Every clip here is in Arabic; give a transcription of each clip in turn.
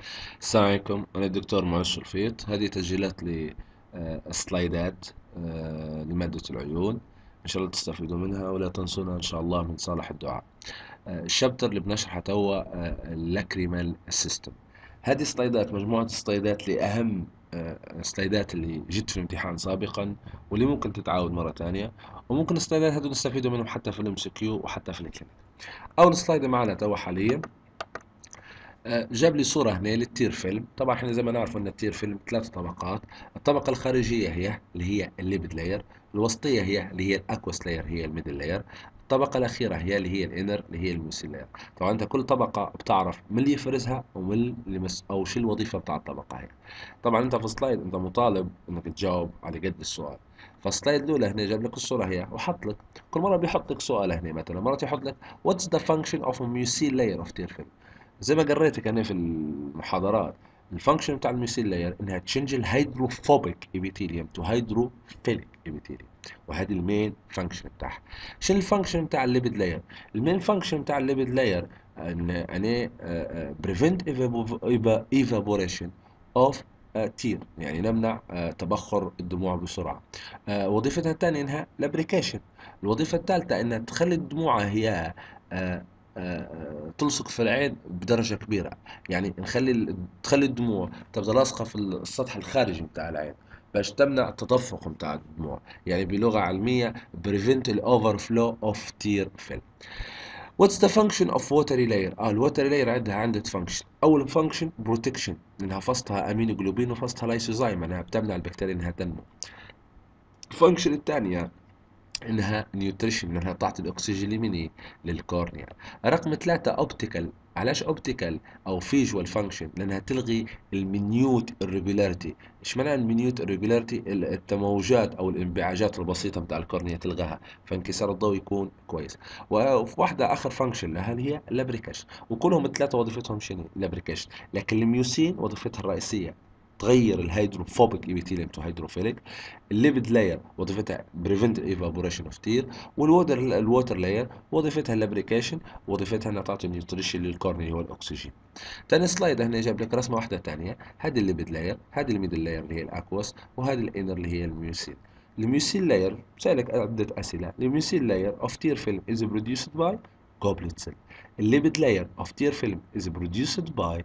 السلام عليكم، أنا الدكتور معز شلفيط. هذه تسجيلات لسلايدات لمادة العيون. إن شاء الله تستفيدوا منها ولا تنسونا إن شاء الله من صالح الدعاء. الشابتر اللي بنشرحه توا اللاكريمال سيستم. هذه سلايدات مجموعة سلايدات لأهم سلايدات اللي جت في الامتحان سابقا، واللي ممكن تتعاود مرة ثانية، وممكن السلايدات هذول نستفيدوا منهم حتى في الام سي كيو وحتى في الكلينيك. أول سلايد معنا توا حاليا جاب لي صورة هنا للتير فيلم. طبعا احنا زي ما نعرف ان التير فيلم ثلاث طبقات. الطبقة الخارجية هي اللي هي الليبيد لاير، الوسطية هي اللي هي الاكوس لاير هي الميدل لاير، الطبقة الأخيرة هي اللي هي الانر اللي هي الميوسين لاير. طبعا انت كل طبقة بتعرف من اللي يفرزها ومن اللي او شو الوظيفة بتاع الطبقة هي. طبعا انت في السلايد انت مطالب انك تجاوب على قد السؤال. فالسلايد الأولى هنا جاب لك الصورة هي وحط لك كل مرة بيحط لك سؤال هنا، مثلا مرة يحط لك what's the function of a mucin layer of tear film. زي ما قريتك انا في المحاضرات، الفانكشن بتاع الميسيل لاير انها تشنج الهيدروفوبيك ابيثيليوم تو هيدروفيليك ابيثيليوم، وهذه المين فانكشن بتاعها. شنو الفانكشن بتاع الليبيد لاير؟ المين فانكشن بتاع الليبيد لاير ان انا بريفنت ايفابوريشن اوف تير، يعني نمنع تبخر الدموع بسرعه. وظيفتها الثانيه انها لابريكيشن. الوظيفه الثالثه انها تخلي الدموع هي تلصق في العين بدرجة كبيرة، يعني تخلي الدموع تبقى لاصقة في السطح الخارجي بتاع العين باش تمنع التدفق بتاع الدموع، يعني بلغة علمية prevent the overflow of tear film. What's the function of watery layer؟ الوتري لاير عندها فانكشن. أول فانكشن بروتكشن، لأنها فصلها أمينو جلوبين وفصلها لايسوزايم، أنها بتمنع البكتيريا أنها تنمو. الفانكشن الثانية انها نيوتريشن، انها تعطي الاكسجين لمين؟ للكورنيا. رقم ثلاثة اوبتيكال. علاش اوبتيكال او فيجوال فانكشن؟ لانها تلغي المنيوت irregularity. ايش معنى المنيوت irregularity؟ التموجات او الانبعاجات البسيطه بتاع الكورنيا تلغاها، فانكسار الضوء يكون كويس. وفي واحده اخر فانكشن لها اللي هي لابريكاش. وكلهم الثلاثه وظيفتهم شنو؟ لابريكاش. لكن الميوسين وظيفتها الرئيسيه تغير الهيدروفوبيك ايبيثيليوم تو هيدروفيليك. الليبيد لاير وظيفتها بريفنت ايفابوريشن اوف تير. الووتر لاير وظيفتها اللابريكيشن، وظيفتها انها تعطي نيوتريشن للكورنيا اللي هو الاكسجين. تاني سلايد هنا جاب لك رسمه واحده ثانيه، هذه الليبيد لاير، هذه الميدل لاير اللي هي الاكوس، وهذه الانر اللي هي الميوسين. الميوسين لاير سألك عدة أسئلة. الميوسين لاير of tear film is produced by goblet cell. الليبيد لاير of tear film is produced by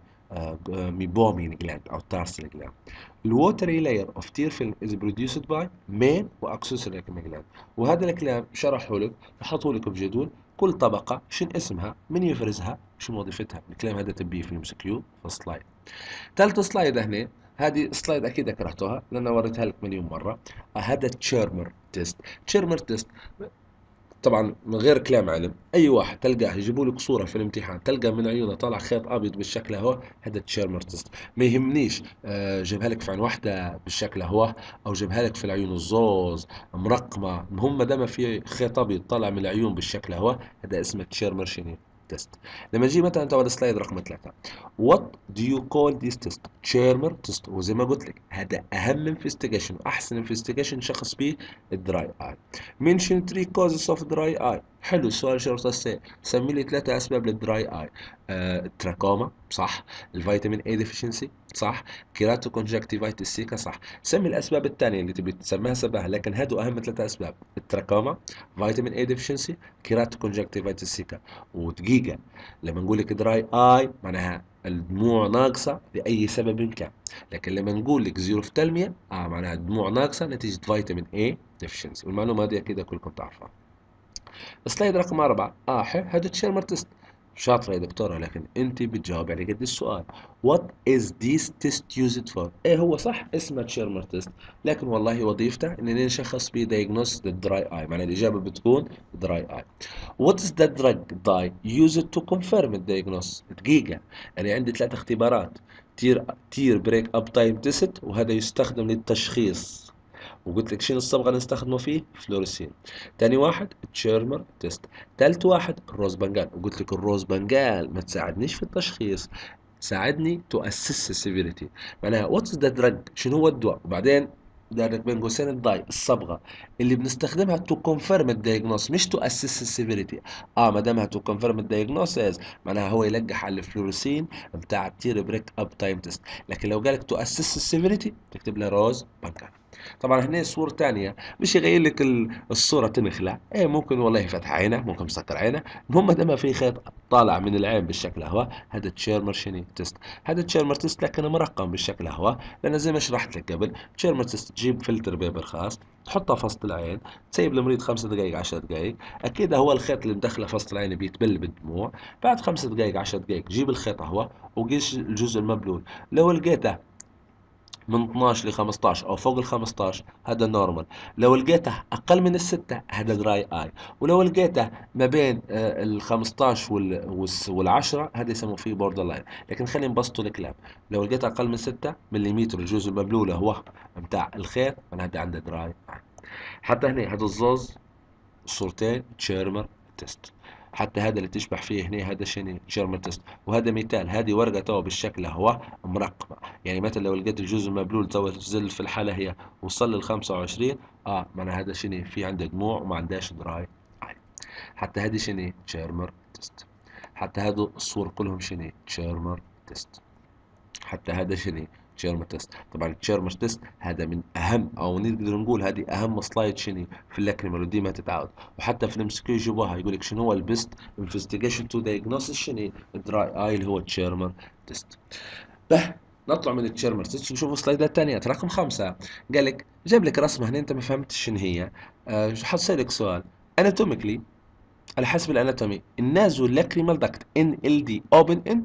ميبومين gland أو تارسل gland. الووتري لاير اوف تير فيلم از بروديوسد باي مين واكسسوري جلاند. وهذا الكلام شرحه لك وحطه لك بجدول كل طبقه شن اسمها، من يفرزها، شنو وظيفتها. الكلام هذا تبيه في الام اس كيو في السلايد. ثالث سلايد هنا، هذه سلايد اكيد ذكرتوها لان وريتها لك مليون مره. هذا تشيرمر تيست. تشيرمر تيست طبعا من غير كلام علم، اي واحد تلقاه يجيبوا لك صوره في الامتحان تلقى من عيونه طالع خيط ابيض بالشكل هو، هذا تشيرمر تيست. ما يهمنيش جابها لك في عين واحده بالشكل هو، او جابها لك في العيون الزوز مرقمه، المهم دام في خيط ابيض طالع من العيون بالشكل هو، هذا اسمه تشيرمر شنو تيست. لما نجي مثلا انت على السلايد رقم 3، وات دو يو كول ذيس تيست؟ تشيرمر تيست. وزي ما قلت لك هذا اهم انفستيجيشن، احسن انفستيجيشن شخص بيه الدراي اي. mention three causes of dry eye. حلو السؤال شرطة السي. سمي لي ثلاثة أسباب للدراي آي. التراكوما صح، الفيتامين اي ديفيشنسي صح، كيراتو كونجكتيفايتس سيكا صح. سمي الأسباب الثانية اللي تبي تسميها سباها، لكن هادو أهم ثلاثة أسباب: التراكوما، فيتامين اي ديفيشنسي، كيراتو كونجكتيفايتس سيكا. ودقيقة، لما نقول لك دراي آي معناها الدموع ناقصة لأي سبب كان، لكن لما نقول لك زيروفتالميا معناها الدموع ناقصة نتيجة فيتامين اي ديفشنسي. والمعلومة هذه أكيد كلكم تعرفوها. سلايد رقم 4، هذا تشيرمر تيست. شاطرة يا دكتورة، لكن أنت بتجاوب على قد السؤال. What is this test used for؟ إيه هو صح اسمه تشيرمر تيست، لكن والله وظيفته إننا نشخص بيه diagnose the dry eye، معنى الإجابة بتكون dry eye. What is the drug dye used to confirm the diagnosis؟ دقيقة، أنا عندي ثلاث اختبارات: تير بريك أب تايم تيست، وهذا يستخدم للتشخيص، وقلت لك شنو الصبغه اللي نستخدمه فيه؟ فلوريسين. تاني واحد تشيرمر تيست. تالت واحد الروز بنجال، وقلت لك الروز بنجال ما تساعدنيش في التشخيص، ساعدني تو اسس السيفيريتي، معناها واتس ذا دراج، شنو هو الدواء. وبعدين دايركت بين قوسين الداي الصبغه اللي بنستخدمها تو كونفيرم الدايجنوس مش تو اسس السيفيريتي. ما دامها تو كونفيرم الدايجنوسيس معناها هو يلقح على الفلوريسين بتاع التير بريك اب تايم تيست. لكن لو قالك تو اسس السيفيريتي تكتب له روز بانكر. طبعا هنا صور تانية مش يغير لك الصورة تنخلع، ايه ممكن والله فتح عينه، ممكن مسكر عينه، المهم دام في خيط طالع من العين بالشكل هو، هذا تشيرمر شيني تيست. هذا تشيرمر تيست لكنه مرقم بالشكل هو، لان زي ما شرحت لك قبل تشيرمر تيست تجيب فلتر بيبر خاص تحطه في وسط العين، تسيب المريض 5 دقائق 10 دقائق، اكيد هو الخيط اللي مدخله في وسط العين بيتبل بالدموع، بعد 5 دقائق 10 دقائق جيب الخيط هو وقيس الجزء المبلول، لو لقيته من 12 ل 15 او فوق ال 15 هذا نورمال، لو لقيته اقل من الستة هذا دراي اي، ولو لقيته ما بين ال 15 وال 10 هذا يسموه فيه بوردر لاين. لكن خلينا نبسطوا الكلام، لو لقيته اقل من 6 ملم الجزء المبلول هو بتاع الخيط من هذا عنده دراي اي. حتى هنا هذا الزوز صورتين تشيرمر تيست، حتى هذا اللي تشبح فيه هنا هذا شنو تشيرمر تيست، وهذا مثال هذه ورقه تو بالشكل هو مرقمه، يعني مثلا لو لقيت الجزء المبلول تو تنزل في الحاله هي وصل لل 25 معنى هذا شنو في عنده دموع وما عندهاش دراي اي. حتى هذه شنو تشيرمر تيست، حتى هذو الصور كلهم شنو تشيرمر تيست، حتى هذا شنو تشيرمر تيست. طبعا التشيرمر تيست هذا من اهم او نقدر نقول هذه اهم سلايد شنو في اللاكريمال وديما تتعود، وحتى في الام اس كيو يجيبوها يقول لك شنو هو البيست انفستيجيشن تو دايجنوستس شنو الدراي اي اللي هو التشيرمر تيست. به نطلع من التشيرمر تيست نشوف سلايدات ثانيه. رقم 5 قال لك جاب لك رسمه هنا انت ما فهمتش شنو هي، حسألك سؤال اناتوميكلي على حسب الاناتومي النازو لاكريمال داكت ان ال دي اوبن ان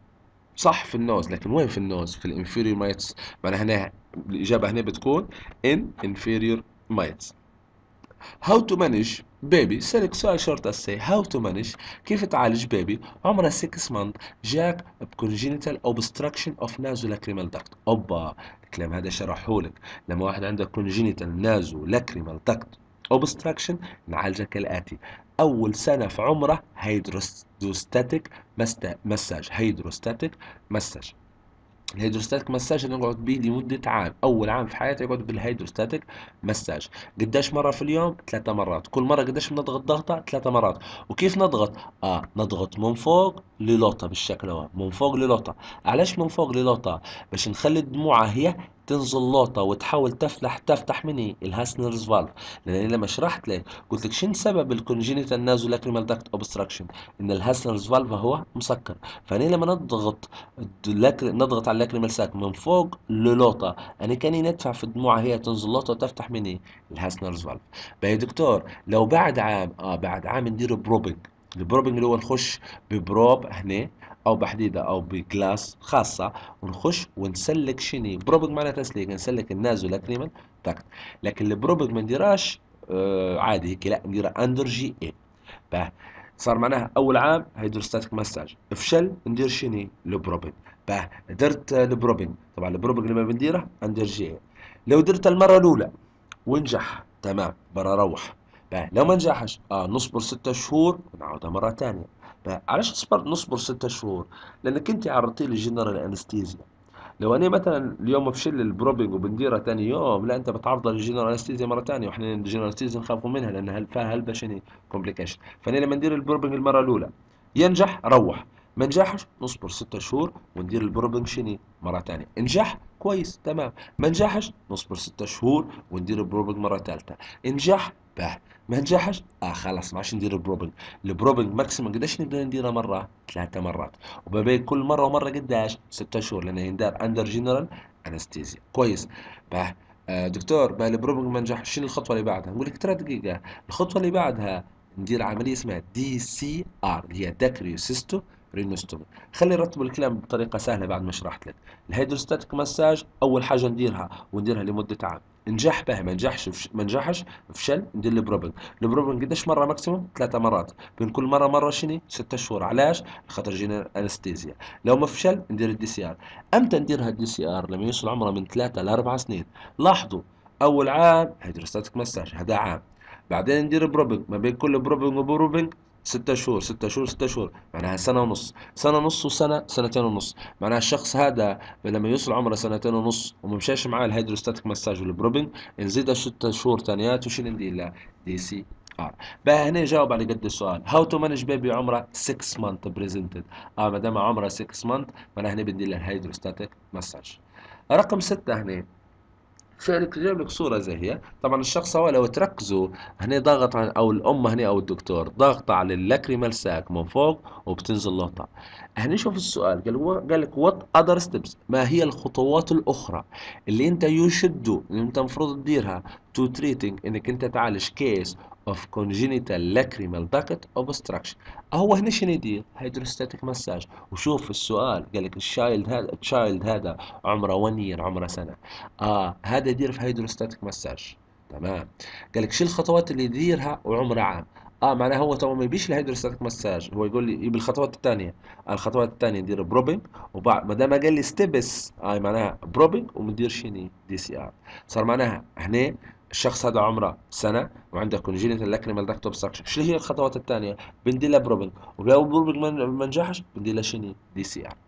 صح في النوز، لكن وين في النوز؟ في الانفيريور مايتس، معناها هنا الاجابه هنا بتكون ان انفيريور مايتس. هاو تو مانج بيبي، سألك سؤال شورت اسي، هاو تو مانج كيف تعالج بيبي عمره 6 مانث جاك بكونجينيتال اوبستراكشن اوف نازو لاكريمال داكت. اوبا الكلام هذا شرحهولك، لما واحد عنده كونجينيتال نازو لاكريمال داكت اوبستراكشن نعالجه كالاتي: اول سنه في عمره هيدروستاتيك مساج، هيدروستاتيك مساج. الهيدروستاتيك مساج اللي نقعد بيه لمدة عام، أول عام في حياتي يقعد بالهيدروستاتيك مساج. قديش مرة في اليوم؟ 3 مرات، كل مرة قديش بنضغط ضغطة؟ 3 مرات. وكيف نضغط؟ نضغط من فوق للوطة بالشكل هو، من فوق للوطة. علاش من فوق للوطة؟ باش نخلي الدموعة هي تنزل لوطة وتحاول تفتح مني الهاسنرز فالف، لأن لما شرحت لك قلت لك شنو سبب الكونجينيتال نازو لاكريمال داكت اوبستراكشن؟ إن الهاسنرز فالف هو مسكر، فأنا لما نضغط على اللاكريمال ساك من فوق للوطة، أنا كاني ندفع في الدموع هي تنزل لوطة وتفتح مني الهاسنرز فالف. بقى يا دكتور لو بعد عام بعد عام ندير بروبنج، البروبنج اللي هو نخش ببروب هنا او بحديده او بكلاس خاصه ونخش ونسلك شني بروبنج، معناها تسليك نسلك النازو لاكريمال تاكت. لكن البروبنج ما نديرهاش عادي هيك، لا نديرها اندر جي اي. باه صار معناها اول عام هيدروستاتيك مساج، فشل ندير شني البروبنج. باه درت البروبنج، طبعا البروبنج لما بنديره اندر جي اي. لو درت المره الاولى ونجح تمام برا روح. بقى لو ما نجحش نصبر 6 شهور ونعودها مرة تانية. بقى علاش نصبر 6 شهور؟ لأنك أنت عرضتي لي جنرال أنستيزيا. لو أنا مثلا اليوم بشيل البروبنج وبنديرها تاني يوم، لا أنت بتعرضها للجنرال أنستيزيا مرة تانية، وإحنا الجنرال أنستيزيا نخافوا منها لأنها فيها هلبة شنو كومبليكيشن. فأنا لما ندير البروبنج المرة الأولى ينجح روح، ما نجحش نصبر 6 شهور وندير البروبنج شنو مرة تانية. نجح كويس تمام، ما نجحش نصبر 6 شهور وندير البروبنج مرة ثالثة. نجح باه، ما نجحش خلاص ما عادش ندير البروبنج. البروبنج ماكسيمم قداش نقدر نديرها مرة؟ 3 مرات، وما بين كل مرة ومرة قداش؟ 6 شهور، لأنه يندار أندر جنرال أنستيزيا. كويس باه. دكتور بقى البروبنج ما نجحش، شنو الخطوة اللي بعدها؟ نقول لك 3 دقيقة. الخطوة اللي بعدها ندير عملية اسمها دي سي ار اللي هي داكريو سيستو رينوستومي. خلي نرتب الكلام بطريقة سهلة بعد ما شرحت لك. الهيدروستاتيك مساج أول حاجة نديرها ونديرها لمدة عام، نجح به ما نجحش ما نجحش فشل ندير البروبنج. البروبنج قديش مرة ماكسيموم؟ 3 مرات، بين كل مرة مرة شنو؟ 6 شهور. علاش؟ خاطر جينا انستيزيا. لو ما فشل ندير الدي سي ار. امتى نديرها الدي سي ار؟ لما يوصل عمره من 3 ل4 سنين. لاحظوا اول عام هيدروستاتيك مساج هذا عام، بعدين ندير بروبنج، ما بين كل بروبنج وبروبنج ستة شهور، ستة شهور، ستة شهور، معناها سنة ونص، سنة ونص وسنة، سنتين ونص. معناها الشخص هذا لما يوصل عمره سنتين ونص وممشاش معاه الهيدروستاتيك مساج والبروبنج، نزيد ستة شهور تانيات وشو ندير له؟ دي سي ار. بقى هنا جاوب على قد السؤال. هاو تو مانج بيبي عمره 6 مانث بريزنتد. ما دام عمره 6 مانث معناها هنا بدي له الهيدروستاتيك مساج. رقم 6 هنا فعلك جايب لك صورة زي هي. طبعا الشخص هو لو تركزوا هنا ضاغط عن او الام هنا او الدكتور ضاغط على اللاكريمال ساك من فوق وبتنزل لقطة. هنا شوف السؤال قال لك وات اذر ستيبس، ما هي الخطوات الاخرى اللي انت يو شود دو، اللي انت المفروض تديرها تو تريتنج انك انت تعالج كيس اوف congenital lacrimal duct obstruction. هو هنا شنو يدير؟ هيدروستاتيك مساج. وشوف السؤال قال لك الشايلد هذا عمره 1 يير، عمره سنة. هذا يدير في هيدروستاتيك مساج. تمام. قال لك شو الخطوات اللي يديرها وعمره عام. معناها هو تو ما يبيش الهيدروستاتيك مساج، هو يقول لي يبي الخطوات الثانيه. الخطوات الثانيه ندير بروبنج، وبعد ما دام قال لي ستيبس معناها بروبنج ومدير شيني دي سي ار. صار معناها هنا الشخص هذا عمره سنه وعنده كونجينيتال لاكريمال داكت اوبستراكشن. شو هي الخطوات الثانيه؟ بندير له بروبنج، ولو بروبنج ما نجحش بندير له شيني دي سي ار.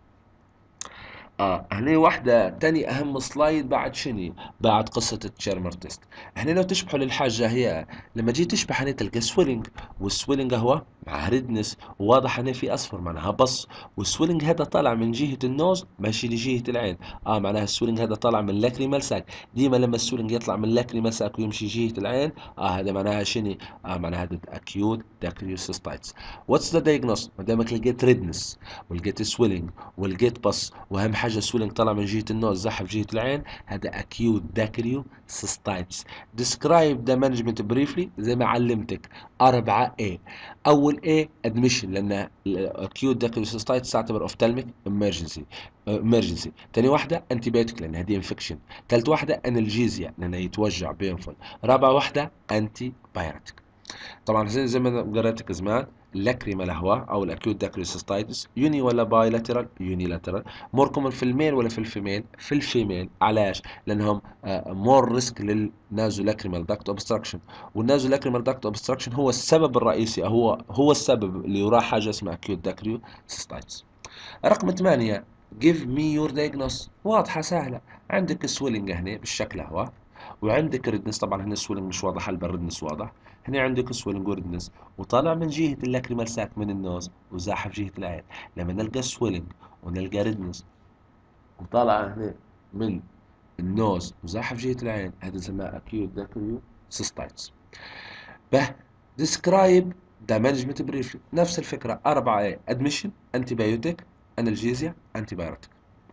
هنا واحدة تاني أهم سلايد بعد شني؟ بعد قصة التشيرمر تيست. هنا لو تشبحوا للحاجة هي لما جيت تشبح هنا تلقى سويلنج، والسويلنج هو مع ريدنس، وواضح هنا في أصفر معناها بص، والسويلنج هذا طالع من جهة النوز ماشي لجهة العين. معناها السويلنج هذا طالع من لاكريمال ساك. ديما لما السويلنج يطلع من لاكريمال ساك ويمشي جهة العين هذا معناها شني؟ معناها هذا أكيوت داكريوسيستايتس. واتس ذا دايجنوس؟ ما دامك لقيت ريدنس ولقيت سويلنج ولقيت بص، واهم حاجه السويلنج طلع من جهه النوز زحف جهه العين، هذا اكيوت داكريو سيستايتس. ديسكرايب ذا مانجمنت بريفلي زي ما علمتك 4 A. اول A ادميشن، لان الاكيوت داكريو سيستايتس تعتبر اوفتالميك امرجنسي. ثاني واحده انتي بايوتيك لان هذه انفكشن. ثالث واحده انالجيزيا لانها يتوجع بينفل. رابع واحده انتي بايوتيك. طبعا زي ما قريتك زمان، اللاكريمال هو او الاكيوت داكريوسيستايتس يوني ولا بايلاترال؟ يونيلاترال. مور كومن في الميل ولا في الفيميل؟ في الفيميل. علاش؟ لانهم مور ريسك للنازو لاكريمال داكت اوبستراكشن، والنازو لاكريمال داكت اوبستراكشن هو السبب الرئيسي، هو السبب اللي وراه حاجه اسمها اكيوت داكريوسيستايتس. رقم 8 give me your diagnosis. واضحة سهلة. عندك سويلنج هنا بالشكل هو، وعندك ريدنس. طبعا هنا السويلنج مش واضح، هل الريدنس واضح. هنا عندك سويلنج وريدنس وطالع من جهة اللاكريمال ساك من النوز وزاحف جهة العين. لما نلقى سويلنج ونلقى ريدنس وطالع هنا من النوز وزاحف جهة العين، هذا اسمها acute dacryo cystitis. به describe the management briefly نفس الفكرة 4 admission antibiotic analgesia antibiotic.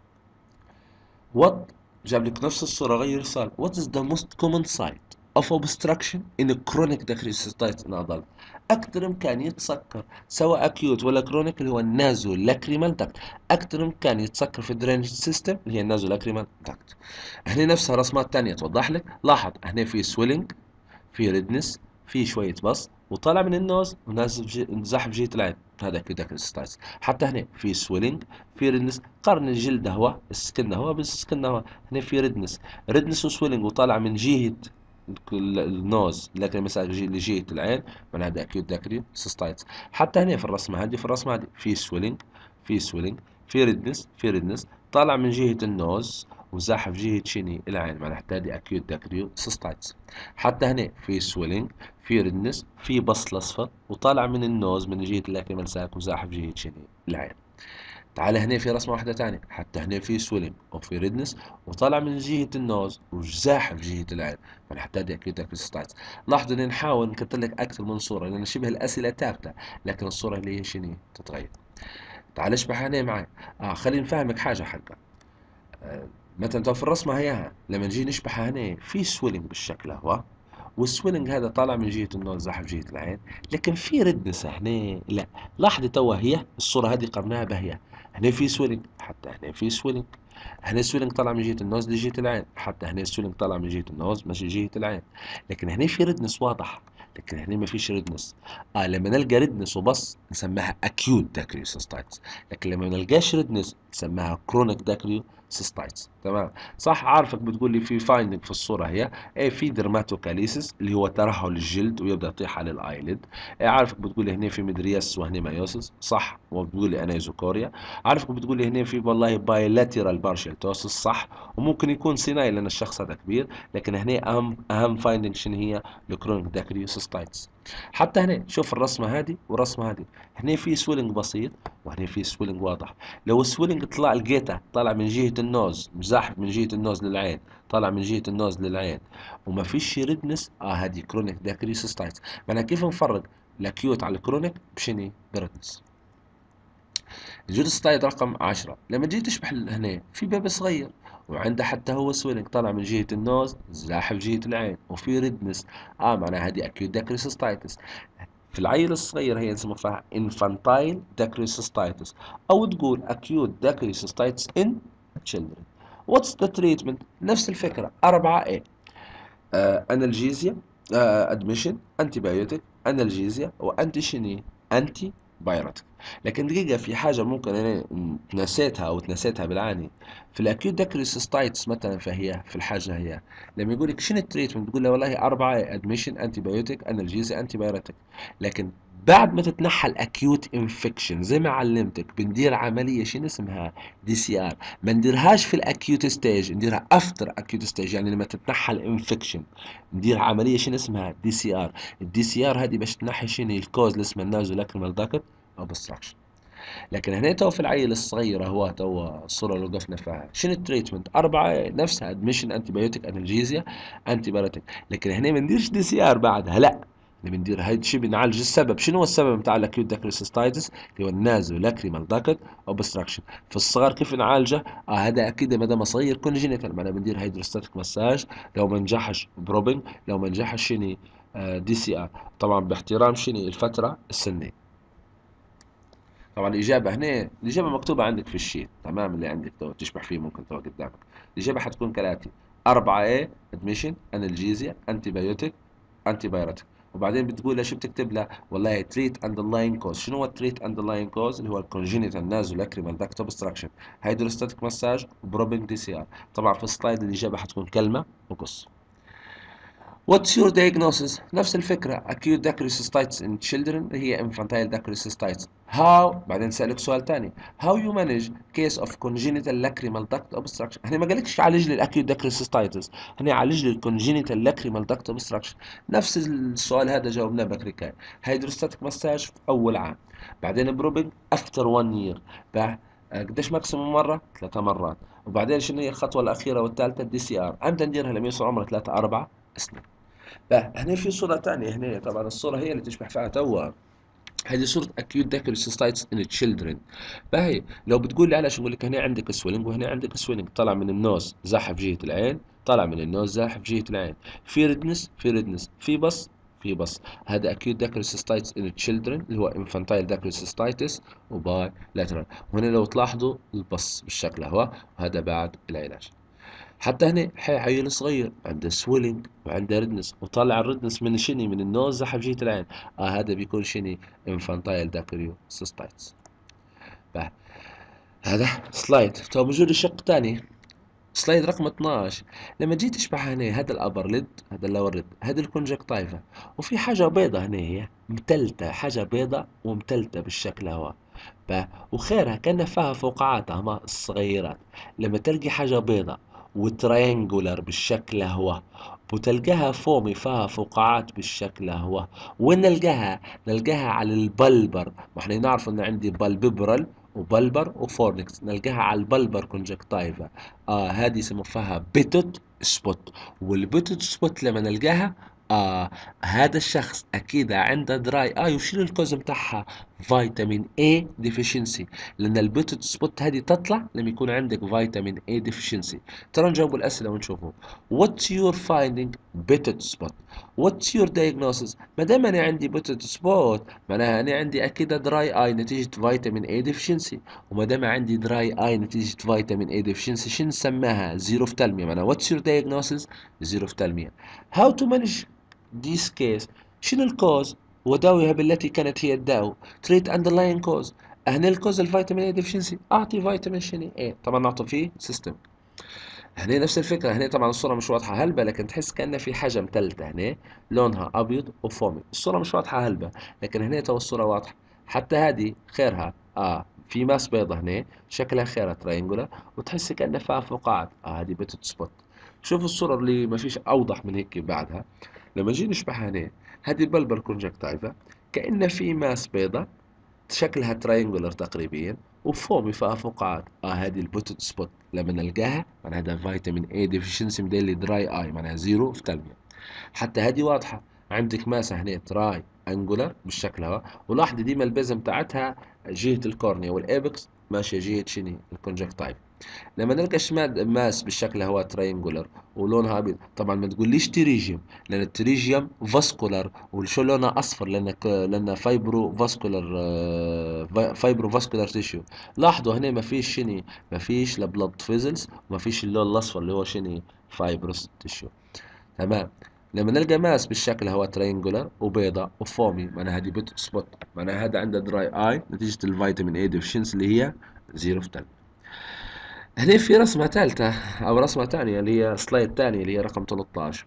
what جاب لك نفس الصورة غير صار what is the most common site of obstruction in a chronic dacryocystitis in adult. أكثر مكان يتسكر سواء acute ولا chronic اللي هو النازو لاكريمال داكت. أكثر مكان يتسكر في الدرينج سيستم اللي هي النازو لاكريمال داكت. هنا نفسها رسمات تانية توضح لك. لاحظ هنا في سويلنج، في ريدنس، في شوية بص، وطالع من النوز ونازل زحف جهة العين، هذا كده كريستايز. حتى هنا في سويلنج، في ريدنس، قرن الجلد هو السكن هو بس السكن هو. هنا في ريدنس وسويلنج وطالع من جهة النوز لكن مثلا لجهة العين، من هذا اكيوت داكريو سيستايتس. حتى هنا في الرسمة هذه، في سويلنج، في ريدنس طالع من جهة النوز وزاحف جهة شيني العين، معناها حتى هذه اكيوت داكريو سيستايتس. حتى هنا في سويلنج، في ريدنس، في بصل اصفر وطالع من النوز من جهة اللاكريمال ساك وزاحف جهة شيني العين. تعال هنا في رسمة واحدة تانية، حتى هنا في سويلنج وفي ريدنس وطالع من جهة النوز وزاحف جهة العين، فحتى هذه اكيوت داكريو سيستايتس. لاحظوا اني نحاول نكتب لك اكثر من صورة لان شبه الاسئلة ثابتة لكن الصورة اللي هي شنو تتغير. تعال اشبح هنا معي. خليني نفهمك حاجة حقا. مثلا تو في الرسمة هياها لما نجي نشبحها هنا في سويلنج بالشكل هو، والسويلنج هذا طالع من جهة النوز زاحف جهة العين، لكن في ردنس هنا لا. لاحظي توا هي الصورة هذه قرناها بهي، هنا في سويلنج، حتى هنا في سويلنج. هنا السويلنج طالع من جهة النوز لجهة العين، حتى هنا السويلنج طالع من جهة النوز ماشي جهة العين. لكن هنا في ردنس واضح، لكن هنا ما فيش ردنس. لما نلقى ردنس وبس نسميها acute dacryocystitis، لكن لما ما نلقاش ردنس نسميها chronic dacryocystitis. سيستايتس. تمام. صح، عارفك بتقول لي في فايندنج في الصوره هي ايه، في درماتوكاليسيس اللي هو ترهل الجلد ويبدا يطيح على الايلid. إيه، عارفك بتقول لي هنا في مدرياس وهنا مايوسس، صح، وبتقول لي انايزوكوريا. عارفك بتقول لي هنا في والله بايلاترال بارشال توسس، صح، وممكن يكون سينايل لان الشخص هذا كبير. لكن هنا اهم فايندنج شنو هي؟ الكرونيك داكريوسيستايتس. حتى هنا شوف الرسمه هذه والرسمه هذه، هنا في سويلنج بسيط وهنا في سويلنج واضح. لو السويلنج طلع لقيته طالع من جهه النوز، مزاحف من جهه النوز للعين، طالع من جهه النوز للعين وما فيش ريدنس، هذه كرونيك داكريوسيستايتس. معناها كيف نفرق الاكيوت على الكرونيك؟ بشني؟ بريدنس. الجلوستايد رقم 10، لما تجي تشبح هنا في بيبي صغير وعنده حتى هو سويلنج طالع من جهة النوز زاحف جهة العين وفي ريدنس، معناها هذه اكيوت داكريسيستايتس. في العيل الصغير هي نسمى فيها infantile داكريسيستايتس، او تقول acute داكريسيستايتس in children. What's the treatment؟ نفس الفكرة 4A: انالجيزيا، ادميشن، انتي بايوتيك، انالجيزيا، وانتي شيني، انتي بايوتيك. لكن دقيقة في حاجة ممكن أنا نسيتها أو تنسيتها بالعاني في الأكيوت داكريسيستايتس مثلا، فهي في الحاجة هي لما يقول لك شنو التريتمنت تقول له والله 4: ادميشن، انتي بايوتيك، انالجيزيا، انتي بايوتيك. لكن بعد ما تتنحى الاكيوت انفكشن زي ما علمتك بندير عملية شنو اسمها؟ DCR. ما نديرهاش في الاكيوت ستيج، نديرها افتر اكيوت ستيج، يعني لما تتنحى الانفكشن ندير عمليه شنو اسمها؟ DCR. الDCR هذه باش تنحي شنو الكوز اللي اسمه النازو لاكريمال داكت اوبستراكشن. لكن هنا تو في العيل الصغير هو تو الصوره اللي وقفنا فيها شنو التريتمنت؟ 4 نفسها: ادميشن، انتي بايوتيك، انالجيزيا، انتي بايوتيك. لكن هنا ما نديرش DCR بعدها، لا، اللي بندير هيد شي بنعالج السبب. شنو هو السبب بتاع الاكيوت داكريسيستايتس؟ اللي هو النازو لاكريمال داكت اوبستراكشن. في الصغار كيف نعالجه؟ هذا اكيد ما دام صغير كونجينيتال، معناها بندير هيدروستاتيك مساج، لو ما نجحش بروبنج، لو ما نجحش شنو؟ DCR. طبعا باحترام شنو الفتره السنيه. طبعا الإجابة هنا، الإجابة مكتوبة عندك في الشيت، تمام، اللي عندك تو تشبح فيه ممكن تو قدامك. الإجابة حتكون كالآتي: 4A ادميشن، انالجيزيا، انتي بايوتيك، انتي بايوتيك. وبعدين بتقول له شو بتكتب له؟ والله تريت اندرلاين كوز. شنو هو التريت اندرلاين كوز؟ اللي هو الكونجينيتال نازو لاكريمال داكت اوبستراكشن، هيدروستاتيك مساج، وبروبنج DCR. طبعا في السلايد الإجابة حتكون كلمة وقص. What's your diagnosis؟ نفس الفكرة acute dacryocystitis in children هي infantile dacryocystitis. How؟ بعدين سألك سؤال تاني: How you manage case of congenital lacrimal duct obstruction؟ هنا ما قالكش عالج لي acute dacryocystitis، هنا عالج لي congenital lacrimal duct obstruction. نفس السؤال هذا جاوبناه بكري كاي. هيدروستاتيك مساج في أول عام، بعدين بروبنج after 1 year. قديش ماكسيموم مرة؟ 3 مرات. وبعدين شنو هي الخطوة الأخيرة والثالثة؟ DCR. أمتى نديرها؟ لما يوصل عمره 3 4 سنين. هنا في صورة تانية، هنا طبعا الصورة هي اللي تشبه فيها توا. هذه صورة acute dacryocystitis in children. فهي لو بتقول لي علاش نقول لك هنا عندك سويلنج وهنا عندك سويلنج، طلع من النوز زاحف جهة العين، طلع من النوز زاحف جهة العين، في ريدنس، في ريدنس، في بص، في بص. هذا acute dacryocystitis in children اللي هو infantile dacryocystitis وباي لاترال. وهنا لو تلاحظوا البص بالشكل هو، وهذا بعد العلاج. حتى هنا عيل صغير عنده سويلنج وعنده ردنس وطالع الردنس من شني؟ من النوز زحف جهة العين، هذا بيكون شني؟ انفانتايل داكريو سيستايتس. هذا سلايد تو موجود الشق الثاني، سلايد رقم 12. لما جيت تشبح هنا هذا الابر ليد، هذا اللور ليد، هذا الكونجكتايفا، وفي حاجة بيضة هنا هي متلتة، حاجة بيضة ومتلتة بالشكل هو. وخيرها كان فيها فقاعات هما الصغيرات. لما تلقي حاجة بيضة وترينجولر بالشكل هو، وتلقاها فومي فيها فقاعات بالشكل هو، وين نلقاها؟ نلقاها على البلبر. ما احنا نعرف ان عندي بالبيبرال وبلبر وفورنكس، نلقاها على البلبر كونجكتايفا. هذه يسموا فيها بيتوت سبوت. والبيتوت سبوت لما نلقاها، هذا الشخص اكيد عنده دراي وشيل الكوز بتاعها؟ فيتامين A deficiency. لان البيتوت سبوت هذه تطلع لما يكون عندك فيتامين A deficiency. ترى نجاوب الاسئله ونشوفوا. What's your finding؟ بيتوت سبوت. What's your diagnosis؟ ما دام انا عندي بيتوت سبوت معناها انا عندي اكيد دراي اي نتيجه فيتامين A deficiency. وما دام عندي دراي اي نتيجه فيتامين A deficiency شنو نسماها؟ زيروفتالميا. معناها what's your diagnosis؟ زيروفتالميا. How to manage this case؟ شنو الكوز؟ وداويها بالتي كانت هي الداو. تريت اندرلاين كوز. هنا الكوز الفيتامين اي ديفشنسي، اعطي فيتامين شنو اي، طبعا نعطي فيه سيستم. هنا نفس الفكرة، هنا طبعا الصورة مش واضحة هلبة، لكن تحس كأن في حاجة متلتة هنا لونها أبيض وفومي. الصورة مش واضحة هلبة، لكن هنا تو الصورة واضحة. حتى هذه خيرها في ماس بيضة هنا شكلها خيرها ترينجولار، وتحس كأن فيها فقاعات هذه بيتت سبوت. شوف الصورة اللي ما فيش أوضح من هيك بعدها. لما نجي نشبهها هنا، هذه البلبل كونجكتايفا كأن في ماس بيضة شكلها تراينجولر تقريبا، وفوق فيها فقاعات هذه البوتوت سبوت. لما نلقاها معناها هذا فيتامين اي ديفيشنسي مديلي دراي اي، معناها زيرو في تلمية. حتى هذه واضحة، عندك ماسة هنا تراي انجولر بالشكل هذا، ولاحظي ديما البيزم بتاعتها جهة الكورنيا والابكس ماشية جهة شنو الكونجكتايف. لما نلقى شماد ماس بالشكل هو ترينجولر ولونها ابيض، طبعا ما تقوليش تريجيوم، لان التريجيوم فاسكولار وشو لونها اصفر، لان فايبرو فاسكولار، فايبرو فاسكولار تيشيو. لاحظوا هنا ما فيش شني، ما فيش لا بلاد فيزلز وما فيش اللون الاصفر اللي هو شني فايبروس تيشيو. تمام. لما نلقى ماس بالشكل هو ترينجولر وبيضة وفومي، معناها هذه بيت سبوت، معناها هذا عنده دراي اي نتيجة الفيتامين اي ديفشنس اللي هي زيرو في تل. هنا في رسمة ثالثة أو رسمة ثانية اللي هي سلايد ثانية اللي هي رقم 13.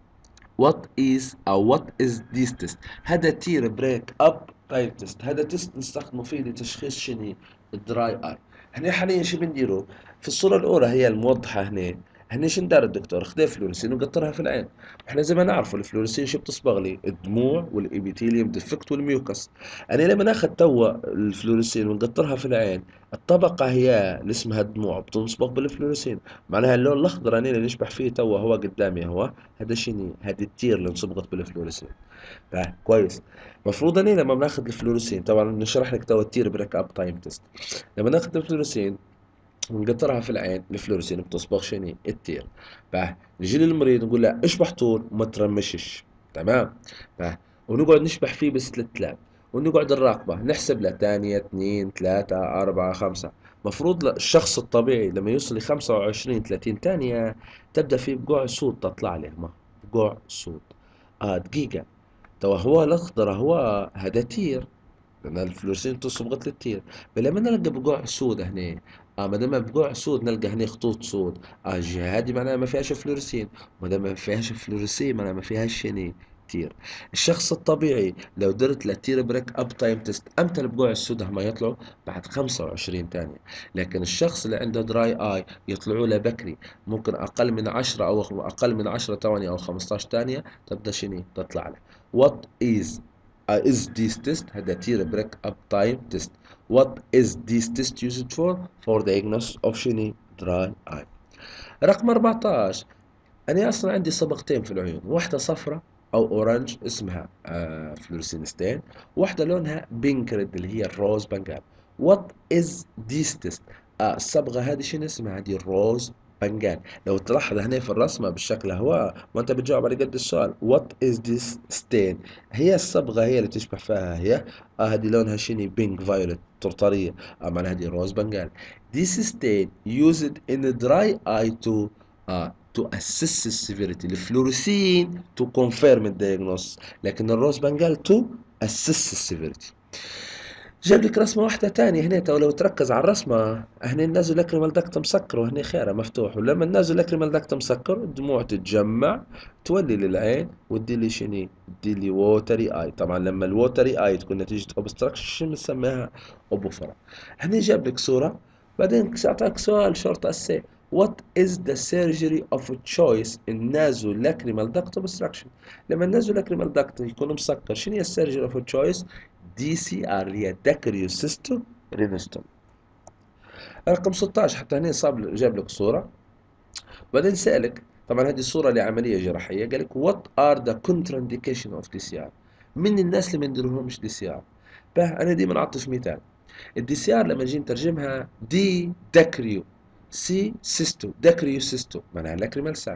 what is this test؟ هذا تير بريك اب تايب تيست. هذا تيست نستخدمه فيه لتشخيص شنو الدراي اي. هنا حاليا شو بنديروا؟ في الصورة الأولى هي الموضحة هنا، هنا شو ندار الدكتور؟ خذ فلوريسين وقطرها في العين. احنا زي ما نعرفوا الفلوريسين شو بتصبغ لي؟ الدموع والإبيثيليوم ديفكت والميوكس. أنا لما ناخذ توا الفلوريسين ونقطرها في العين، الطبقة هي اللي اسمها الدموع بتنصبغ بالفلوريسين، معناها اللون الأخضر أنا اللي نشبح فيه توا هو قدامي هو هذا شنو؟ هذه التير اللي انصبغت بالفلوريسين. كويس. المفروض اني لما بناخذ الفلوريسين، طبعا نشرح لك تو التير بريك اب تايم تيست. لما ناخذ الفلوريسين ونقطرها في العين، الفلوريسين بتصبغ شنو؟ التير. نجي للمريض نقول له اشبح طول وما ترمشش. تمام. ونقعد نشبح فيه باستسلام، ونقعد نراقبه، نحسب له ثانية 2 3 4 5. مفروض الشخص الطبيعي لما يوصل ل 25 30 ثانية تبدأ فيه بقوع سود تطلع له، ما بقوع سود. دقيقة، تو هو الأخضر هو هذا تير، لأن الفلورسين صبغت للتير. فلما نلقى بقوع سود هنا، ما دام بقوع سود نلقى هنا خطوط سود، الجهة هذه معناها ما فيهاش فلورسين، وما دام ما فيهاش فلورسين معناها ما فيهاش شنو تير. الشخص الطبيعي لو درت له تير بريك اب تايم تيست، امتى البقوع السود ما يطلعوا؟ بعد 25 ثانية. لكن الشخص اللي عنده دراي اي يطلعوا له بكري، ممكن اقل من 10 او اقل من 10 ثواني او 15 ثانية تبدا شنو تطلع له. What is this test؟ هذا تير بريك اب تايم تيست. What is this test used for؟ for diagnosis of شنو dry eye. رقم 14، أنا أصلا عندي صبغتين في العيون، واحدة صفراء أو أورانج اسمها فلورسينستين، واحدة لونها بينك ريد اللي هي الروز بنجال. What is this test؟ الصبغة هذه شنو اسمها؟ هذه الروز بنجال. لو تلاحظ هنا في الرسمة بالشكل هو وأنت بتجاوب على قد السؤال What is this stain؟ هي الصبغة هي اللي تشبه فيها هي هذه لونها شنو بينك فايولت طرطرية، معناها هذه روز بنجال. This stain used in the dry eye to assess السيفيريتي. الفلوريسين to confirm الدياجنوس، لكن الروز بنجال to assess السيفيريتي. جاب لك رسمة واحدة تانية هنا، ولو تركز على الرسمة هنا النازل لاكريمال داكت مسكر وهنا خيره مفتوح، ولما النازل لاكريمال داكت مسكر الدموع تتجمع تولي للعين وتدي لي شنو؟ تدي لي ووتري اي. طبعا لما الووتري اي تكون نتيجة اوبستراكشن شنو بنسميها؟ اوبوفرا. هنا جاب لك صورة، بعدين اعطاك سؤال شرط اسي. What is the surgery of choice in nasolacrimal duct obstruction؟ لما النازولاكريمال داكت يكون مسكر شنو هي السيرجري اوف تشويس؟ دي سي ار اللي هي داكريوسيستو رينستوم. رقم 16 حتى هنا صاب جاب لك صورة، بعدين سألك، طبعا هذه الصورة لعملية جراحية، قال لك what are the contraindication of DCR؟ من الناس اللي ما ينديرولهمش دي سي ار. انا ديما نعطش مثال. الدي سي ار لما نجي نترجمها دي داكريو، سي سيستو داكريو سيستو معناها لاكريمال ساك،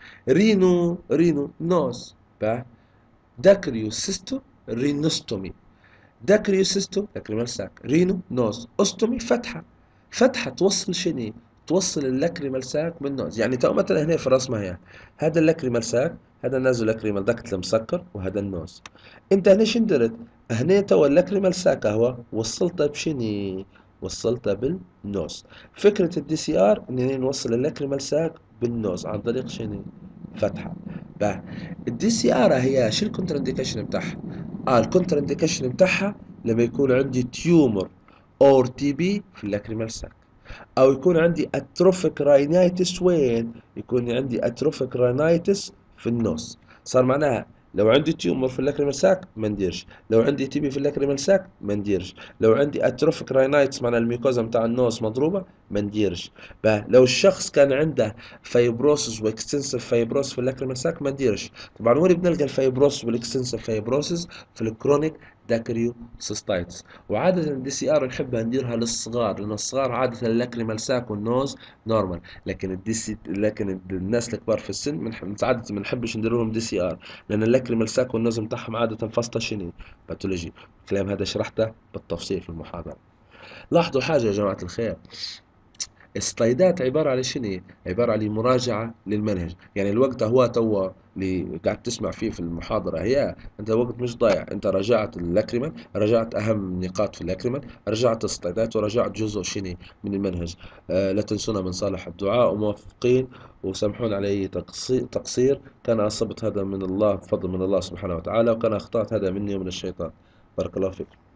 رينو نوز، داكريو سيستو رينوستومي. داكريوسيستو لاكريمال ساك، رينو نوز، اوستومي فتحة توصل شنو؟ توصل اللاكريمال ساك من نوز. يعني تو مثلا هنا في الرسمة هي هذا اللاكريمال ساك، هذا النازو لاكريمال داكت المسكر، وهذا النوز. انت هنا شن درت؟ هنا تو اللاكريمال ساك اهو وصلته بشنو؟ وصلتها بالنوز. فكرة الدي سي ار انني نوصل اللاكريمال ساك بالنوز عن طريق شنو؟ فتحة. بقى الدي سي ار هي شو الكونتر انديكيشن بتاعها؟ الكونتر انديكيشن بتاعها لما يكون عندي تيومر اور تي بي في اللاكريمال ساك، او يكون عندي اتروفيك راينايتس. وين يكون عندي اتروفيك راينايتس؟ في النص. صار معناها لو عندي تيومر في اللاكريمال ساك ما نديرش، لو عندي تي بي في اللاكريمال ساك ما نديرش، لو عندي اتروفيك راينايتس معناها الميكوزا بتاع النوز مضروبه ما نديرش. لو الشخص كان عنده فايبروسس واكستنسيف فايبروس في اللاكريمال ساك ما نديرش. طبعا وين بنلقى الفايبروس والاكستنسيف فايبروسس؟ في الكرونيك داكريو سيستايتس. وعادة الدي سي ار نحبها نديرها للصغار، لأن الصغار عادة اللاكريمال ساك والنوز نورمال. لكن الناس الكبار في السن عادة ما نحبش ندير لهم دي سي ار، لأن اللاكريمال ساك والنوز بتاعهم عادة فاسطة شنو؟ باثولوجي. الكلام هذا شرحته بالتفصيل في المحاضرة. لاحظوا حاجة يا جماعة الخير، السلايدات عبارة على شنو؟ عبارة على مراجعة للمنهج. يعني الوقت هو توا اللي قاعد تسمع فيه في المحاضرة، هي انت وقت مش ضايع، انت راجعت اللاكريمال، راجعت اهم نقاط في اللاكريمال، راجعت السلايدات، وراجعت جزء شنو من المنهج. لا تنسونا من صالح الدعاء، وموفقين. وسامحون على أي تقصير كان أصبت، هذا من الله، بفضل من الله سبحانه وتعالى، وكان أخطأت هذا مني ومن الشيطان. بارك الله فيك.